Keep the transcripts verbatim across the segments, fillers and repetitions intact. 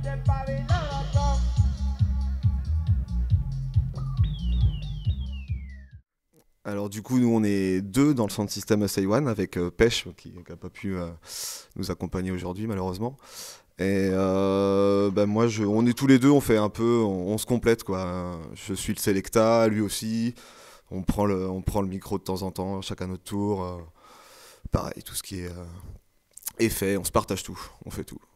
Alors du coup, nous on est deux dans le sound system A S A One avec euh, Pêche qui n'a pas pu euh, nous accompagner aujourd'hui malheureusement. Et euh, bah, moi, je, on est tous les deux, on fait un peu, on, on se complète quoi. Je suis le Selecta, lui aussi. On prend le, on prend le micro de temps en temps, chacun notre tour. Euh, pareil, tout ce qui est euh, effet, on se partage tout, on fait tout.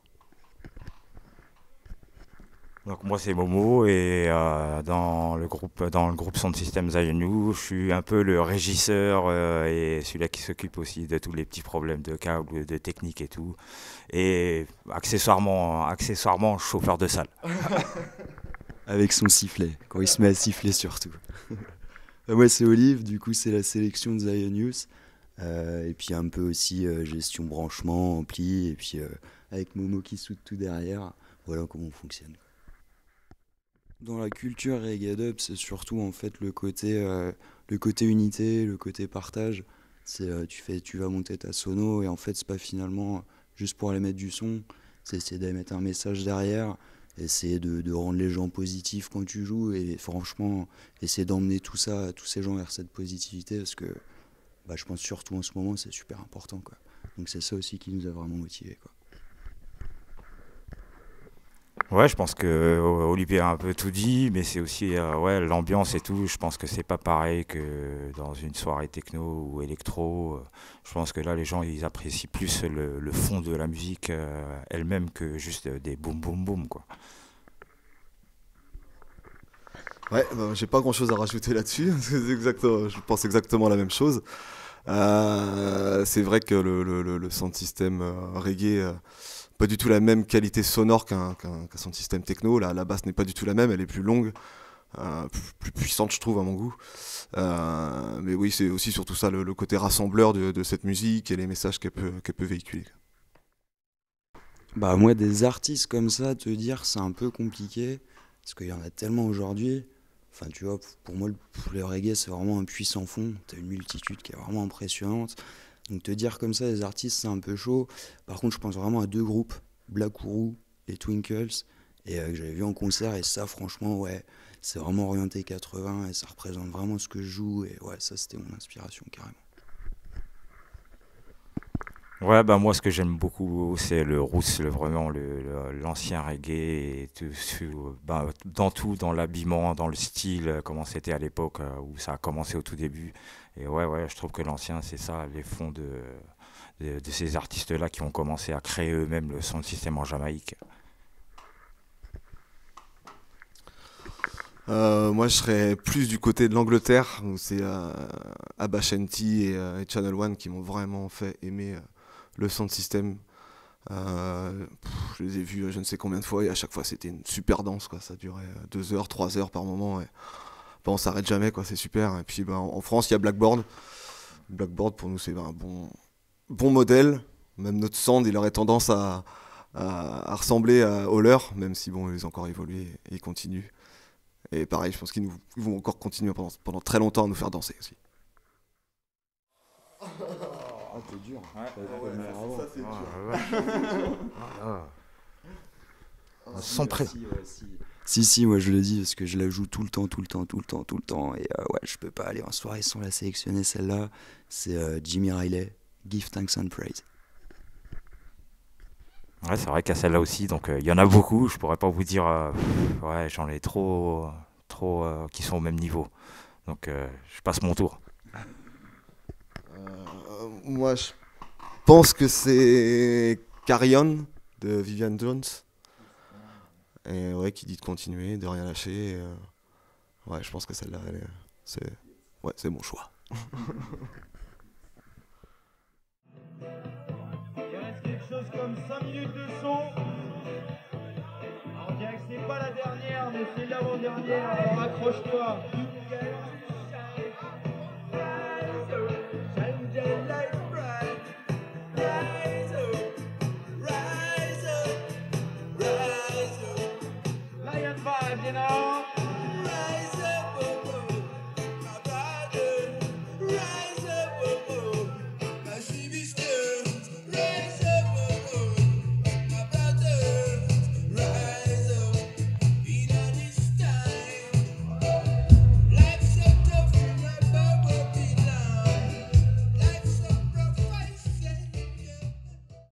Donc moi c'est Momo et euh, dans le groupe dans le groupe Sound System Zion, je suis un peu le régisseur euh, et celui-là qui s'occupe aussi de tous les petits problèmes de câbles, de technique et tout. Et accessoirement, accessoirement chauffeur de salle. Avec son sifflet, quand il se met à siffler surtout. Moi c'est Olive, du coup c'est la sélection de Zion Youth. Euh, et puis un peu aussi euh, gestion branchement, ampli, et puis euh, avec Momo qui soude tout derrière. Voilà comment on fonctionne. Dans la culture reggae dub, c'est surtout en fait le côté, euh, le côté unité, le côté partage. C'est, euh, tu, fais, tu vas monter ta sono et en fait c'est pas finalement juste pour aller mettre du son, c'est essayer d'aller mettre un message derrière, essayer de, de rendre les gens positifs quand tu joues et franchement essayer d'emmener tout ça, tous ces gens vers cette positivité parce que bah, je pense surtout en ce moment c'est super important quoi. Donc c'est ça aussi qui nous a vraiment motivés quoi. Ouais, je pense que euh, Olivier a un peu tout dit, mais c'est aussi euh, ouais, l'ambiance et tout. Je pense que c'est pas pareil que dans une soirée techno ou électro. Euh, Je pense que là, les gens, ils apprécient plus le, le fond de la musique euh, elle-même que juste des boum boum boum, quoi. Ouais, bah, j'ai pas grand chose à rajouter là-dessus. C'est exactement, je pense exactement la même chose. Euh, c'est vrai que le, le, le, le sound system euh, reggae, euh, pas du tout la même qualité sonore qu'un qu'un qu'un sound system techno. La, la basse n'est pas du tout la même, elle est plus longue, euh, plus, plus puissante, je trouve, à mon goût. Euh, mais oui, c'est aussi surtout ça, le, le côté rassembleur de, de cette musique et les messages qu'elle peut, qu'elle peut véhiculer. Bah moi des artistes comme ça, te dire c'est un peu compliqué, parce qu'il y en a tellement aujourd'hui. Enfin tu vois, pour moi le, le reggae c'est vraiment un puissant fond, t'as une multitude qui est vraiment impressionnante. Donc te dire comme ça des artistes c'est un peu chaud. Par contre je pense vraiment à deux groupes, Black Ourou et Twinkles, et euh, que j'avais vu en concert et ça franchement ouais, c'est vraiment orienté quatre-vingts et ça représente vraiment ce que je joue et ouais ça c'était mon inspiration carrément. Ouais, bah moi, ce que j'aime beaucoup, c'est le roots, le, vraiment le, le- l'ancien reggae, et tout, tout, bah, dans tout, dans l'habillement, dans le style, euh, comment c'était à l'époque euh, où ça a commencé au tout début. Et ouais, ouais, je trouve que l'ancien, c'est ça, les fonds de, de, de ces artistes-là qui ont commencé à créer eux-mêmes le son système en Jamaïque. Euh, moi, je serais plus du côté de l'Angleterre, où c'est euh, Abba Shanti et, euh, et Channel One qui m'ont vraiment fait aimer euh, le sound system. Euh, pff, je les ai vus euh, je ne sais combien de fois et à chaque fois c'était une super danse quoi. Ça durait euh, deux heures, trois heures par moment et bah, on s'arrête jamais quoi, c'est super. Et puis bah, en en France il y a Blackboard. Blackboard pour nous c'est un bon, bon modèle. Même notre sound il aurait tendance à, à, à ressembler à, au leur, même si bon ils ont encore évolué et ils continuent. Et pareil je pense qu'ils nous, ils vont encore continuer pendant, pendant très longtemps à nous faire danser aussi. Ah t'es dur. Sans pré- Si, ouais, si. Si, si, moi je le dis parce que je la joue tout le temps, tout le temps, tout le temps, tout le temps. Et euh, ouais, je peux pas aller en soirée sans la sélectionner celle-là. C'est euh, Jimmy Riley, Give Thanks and Praise. Ouais, c'est vrai qu'il y a celle-là aussi, donc euh, il y en a beaucoup, je pourrais pas vous dire, euh, pff, ouais, j'en ai trop, trop euh, qui sont au même niveau. Donc euh, je passe mon tour. Euh, moi je pense que c'est Carrion de Vivian Jones. Et ouais, qui dit de continuer, de rien lâcher. et, euh, ouais, je pense que celle-là, elle est- c'est ouais, c'est mon choix. Il reste quelque chose comme cinq minutes de son. Alors, on dirait que c'est pas la dernière, mais c'est l'avant-dernière. Alors accroche-toi.